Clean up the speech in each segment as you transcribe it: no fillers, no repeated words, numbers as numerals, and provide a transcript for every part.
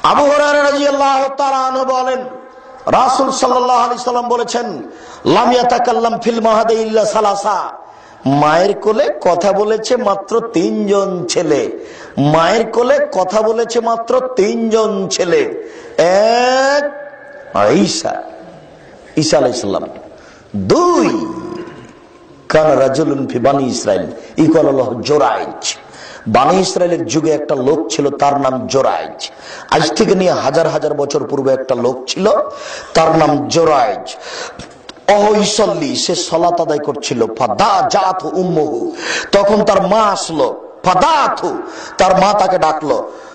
আবু হুরায়রা রাদিয়াল্লাহু তাআলা আনহু বলেন, রাসূল সাল্লাল্লাহু আলাইহি সাল্লাম বলেছেন, লাম ইয়াতাকাল্লাম ফিল মাহাদি ইল্লা সালাসা। মায়ের কোলে কথা বলেছে মাত্র 3 জন ছেলে। মায়ের কোলে কথা বলেছে মাত্র 3 জন ছেলে। এক ঈসা আলাইহিস সালাম, 2 কানা রাজুলুন ফি বানি ইসরাইল ইকালাল্লাহু জুরাইজ। বানি ইসরায়েলের যুগে একটা লোক ছিল, তার নাম জোরাইজ। আজ থেকে নিয়ে হাজার হাজার বছর পূর্বে একটা লোক ছিল, তার নাম জোরাইজ। অহইসল্লি, সে সালাত আদায় করছিল। ফাদাজাতহু উম্মুহু, তখন তার মা আসলো। ফাদাতহু, তার মা তাকে ডাকলো।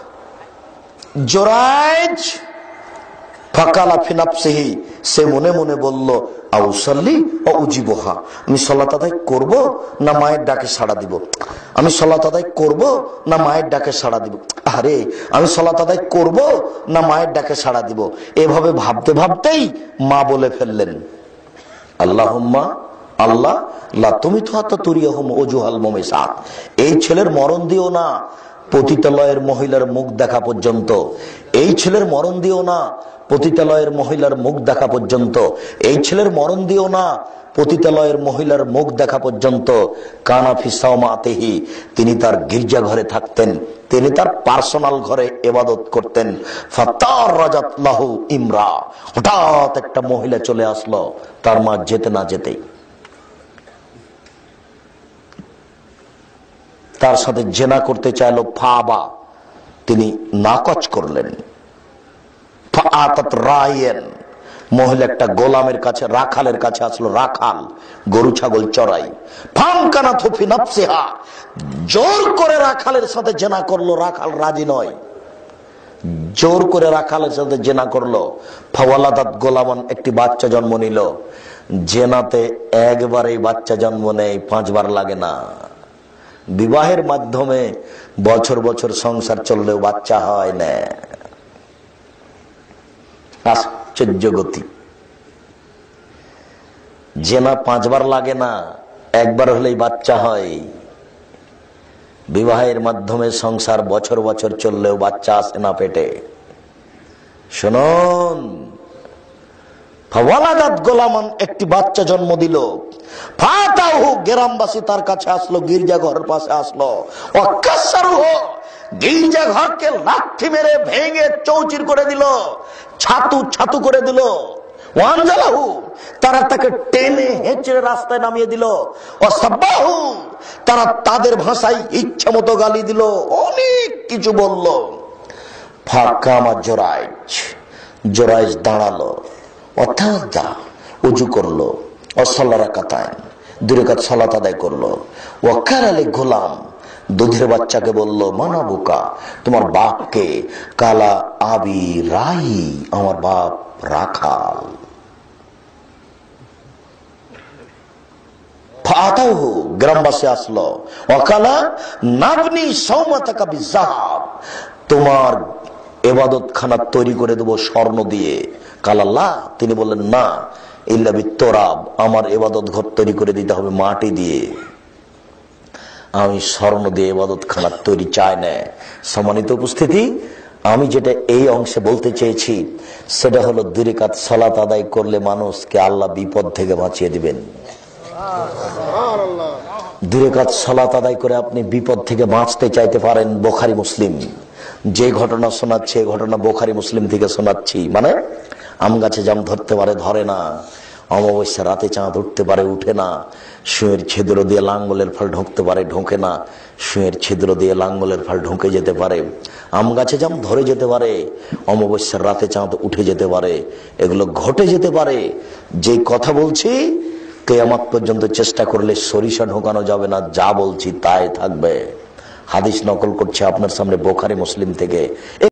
জোরাইজ ফাকালা ফি নাফসিহি, সে মনে মনে বলল, আউসাল্লি ও উজিবহা, আমি সালাত আদায় করব না মায়ের ডাকে সাড়া দিব? আমি সালাত আদায় করব না মায়ের ডাকে সাড়া দিব? আরে আমি সালাত আদায় করব না মায়ের ডাকে সাড়া দিব? এভাবে ভাবতে ভাবতেই মা বলে ফেললেন, আল্লাহুম্মা, আল্লাহ, লা তুমি তো হাত্তা তুরিয়াহুম ওজুহাল মুমিসাত, এই ছেলের মরণ দিও না পতিতালয়ের মহিলার মুখ দেখা পর্যন্ত। এই ছেলের মরণ দিও না পতিতালয়ের মহিলার মুখ দেখা পর্যন্ত। এই ছেলের মরণ দিও না পতিতালয়ের মহিলার মুখ দেখা পর্যন্ত। কানা ফি সাওমাতিহি, তিনি তার গির্জা ঘরে থাকতেন, তিনি তার পার্সোনাল ঘরে ইবাদত করতেন। ফাতারাজাত লাহু ইমরা, হঠাৎ একটা মহিলা চলে আসলো তার মা যেতে না যেতেই। তার সাথে জেনা করতে চাইলো। ফাবা, তিনি নাকচ করলেন। ফাআতাত রাইয়ান, মহিলা একটা গোলামের কাছে, রাখালের কাছে আসলো। রাখাল গরু ছাগল চড়াই। ফামকানাত ফি নাফসিহা, জোর করে রাখালের সাথে জেনা করলো। রাখাল রাজি নয়, জোর করে রাখালের সাথে জেনা করলো। ফাওয়ালাদাত গোলামান, একটি বাচ্চা জন্ম নিল। জেনাতে একবারেই বাচ্চা জন্ম নেয়, 5 বার লাগে না। বিবাহের মাধ্যমে বছর বছর সংসার চললেও বাচ্চা হয় না। আশ্চর্য গতি। জেনা 5 বার লাগে না, একবার হলেই বাচ্চা হয়। বিবাহের মাধ্যমে সংসার বছর বছর চললেও বাচ্চা আসে না পেটে। শুনুন, ফাওয়ালাদাত গোলামান, একটি বাচ্চা জন্ম দিল। ফাতাহু, গ্রামবাসী তার কাছে আসলো, গির্জা ঘরের পাশে আসলো। ওয়াকাসসারুহু, গির্জা ঘরকে লাথি মেরে ভেঙে চৌচির করে দিল, ছাতু ছাতু করে দিল। ওয়ানজালাহু, তারা তাকে টেনে হেঁচড়ে রাস্তায় নামিয়ে দিল। ওয়াসাব্বাহু, তারা তাদের ভাষায় ইচ্ছা মতো গালি দিল, অনেক কিছু বলল। ফাকামা জোরাইজ, জোরাইজ দাঁড়ালো। অর্থাৎ উজু করলো। অসাল্লা রাকাতাইন, 2 রাকাত সালাত আদায় করলো। ওয়াকার আলী গোলাম, দুধের বাচ্চাকে বলল, মানা বুকা, তোমার বাপকে? কালা আবি রাই, আমার বাপ রাখাল। ফাতাহু, গ্রামবাসী আসলো। ওয়াকালা নাবনি সাওমাতাকা বিযাহাব, তোমার ইবাদত খানা তৈরি করে দেব স্বর্ণ দিয়ে। কালাল্লাহ, তিনি বললেন, না, ইল্লা বিত্তরাব, আমার ইবাদত ঘর তৈরি করে দিতে হবে মাটি দিয়ে। আমি স্বর্ণ দিয়ে ইবাদত খানা তৈরি চাই না। সম্মানিত উপস্থিতি, আমি যেটা এই অংশে বলতে চেয়েছি সেটা হলো, 2 রাকাত সালাত আদায় করলে মানুষকে আল্লাহ বিপদ থেকে বাঁচিয়ে দিবেন। 2 রাকাত সালাত আদায় করে আপনি বিপদ থেকে বাঁচতে চাইতে পারেন। বুখারী মুসলিম, যে ঘটনা শোনাচ্ছে এই ঘটনা বুখারী মুসলিম থেকে শোনাচ্ছি। মানে আম গাছে জাম ধরতে পারে, ধরে না। অমাবস্যা রাতে চাঁদ উঠতে পারে, উঠে না। সুঁয়ের ছিদ্র দিয়ে লাঙ্গলের ফল ঢুকতে পারে, ঢোকে না। সুঁয়ের ছিদ্র দিয়ে লাঙ্গলের ফল ঢুকে যেতে পারে। আম গাছে জাম ধরে যেতে পারে, অমাবস্যার রাতে চাঁদ উঠে যেতে পারে, এগুলো ঘটে যেতে পারে। যে কথা বলছি, কিয়ামত পর্যন্ত চেষ্টা করলে সরিষা ঢোকানো যাবে না। যা বলছি তাই থাকবে। হাদিস নকল করছে আপনার সামনে বুখারী মুসলিম থেকে।